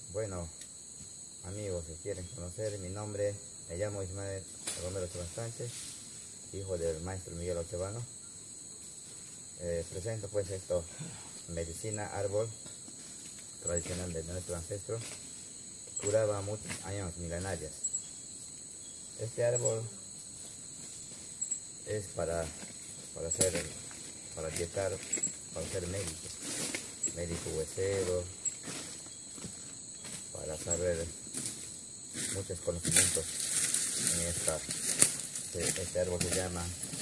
Bueno, amigos, si quieren conocer mi nombre, me llamo Ismael Romero Ochoa Sánchez, hijo del maestro Miguel Ochovano. Presento pues esto, medicina árbol tradicional de nuestro ancestro, que curaba muchos años milenarios. Este árbol es para dietar, para ser médico huesero, para saber muchos conocimientos en este árbol se llama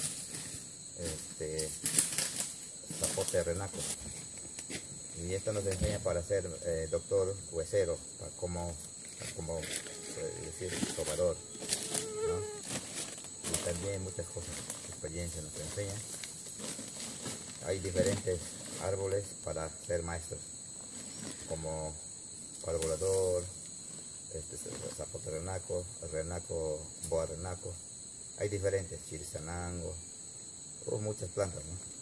zapote renaco, y esto nos enseña para ser doctor huesero, para como decir sobador, ¿no? Y también muchas cosas, experiencia nos enseña. Hay diferentes árboles para ser maestros, como palo volador, zapote renaco, boa renaco. Hay diferentes, chirisanango, muchas plantas, ¿no?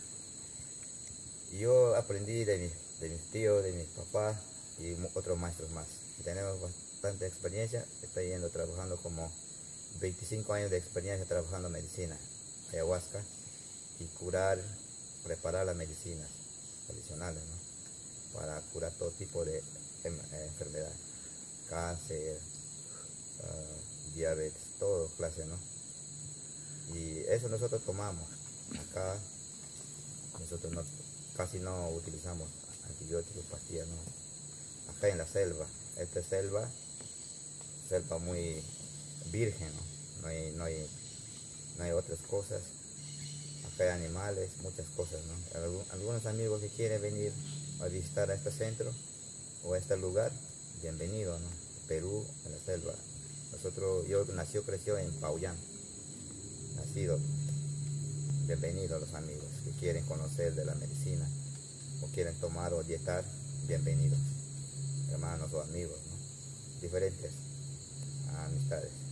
Y yo aprendí de mis tíos, de mis papás y otros maestros más. Y tenemos bastante experiencia. Estoy trabajando como 25 años de experiencia trabajando medicina, ayahuasca, y preparar las medicinas tradicionales, ¿no? Para curar todo tipo de enfermedades, cáncer, diabetes, todo clase, ¿no? Y eso nosotros tomamos. Acá nosotros casi no utilizamos antibióticos, pastillas, ¿no? Acá en la selva, esta es selva muy virgen, ¿no? No hay otras cosas. Acá hay animales, muchas cosas, ¿no? Algunos amigos que quieren venir a visitar a este centro o a este lugar, bienvenido, ¿no? Perú, en la selva. Yo creció en Pauyán, nacido. Bienvenidos los amigos que quieren conocer de la medicina o quieren tomar o dietar, bienvenidos, hermanos o amigos, ¿no? Diferentes amistades.